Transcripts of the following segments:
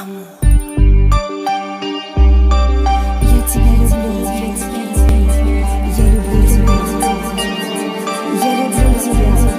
Кому? Я тебя люблю, я люблю тебя, я люблю тебя.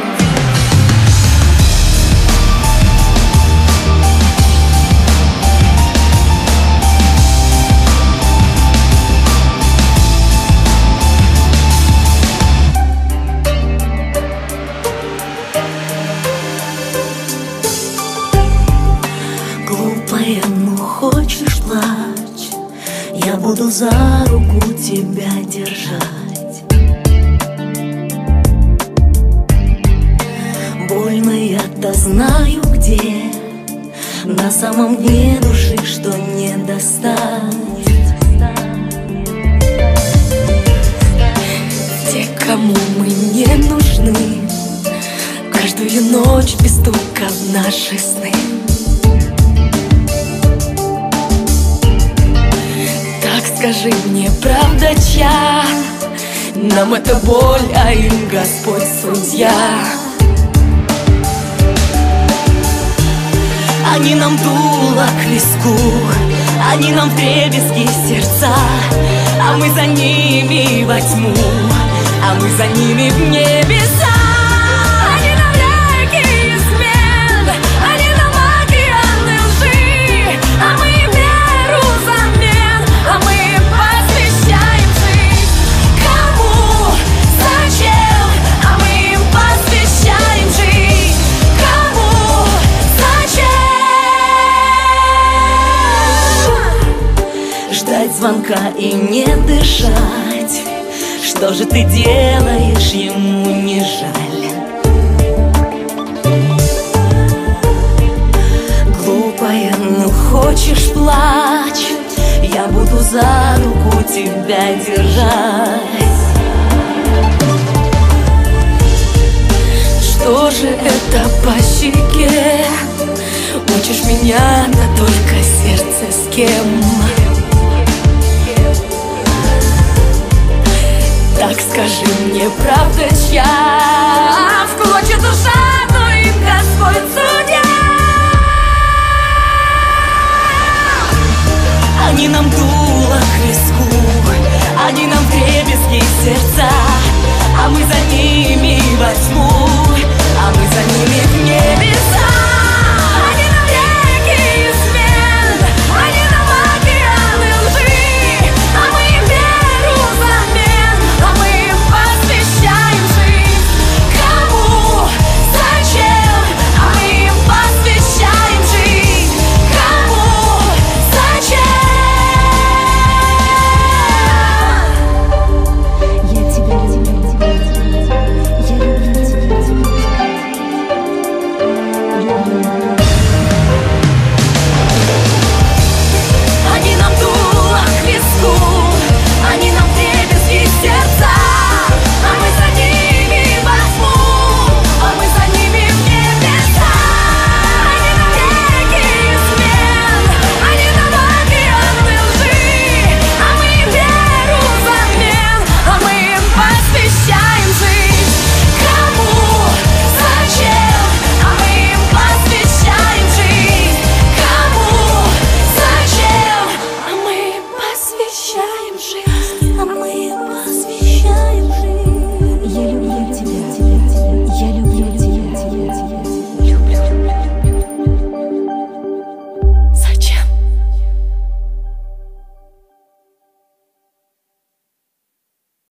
Глупая, ну хочешь плачь, я буду за руку тебя держать. Больно я-то знаю где, на самом дне души, что не достать. Те, кому мы не нужны, каждую ночь без стука в наши сны. Скажи мне, правда чья? Нам это боль, а им Господь судья. Они нам дуло к виску, они нам вдребезги сердца, а мы за ними во тьму, а мы за ними в небеса. Они нам реки измен, они нам океаны лжи, а мы им веру взамен, а мы посвящаем жизнь. Кому? Зачем? А мы им посвящаем жизнь. Кому? Зачем? Ждать звонка и не дышать. Что же ты делаешь, ему не жаль? Глупая, ну хочешь плачь, я буду за руку тебя держать. Что же это по щеке? Учишь меня, да только сердце с кем? Так скажи мне, правда чья?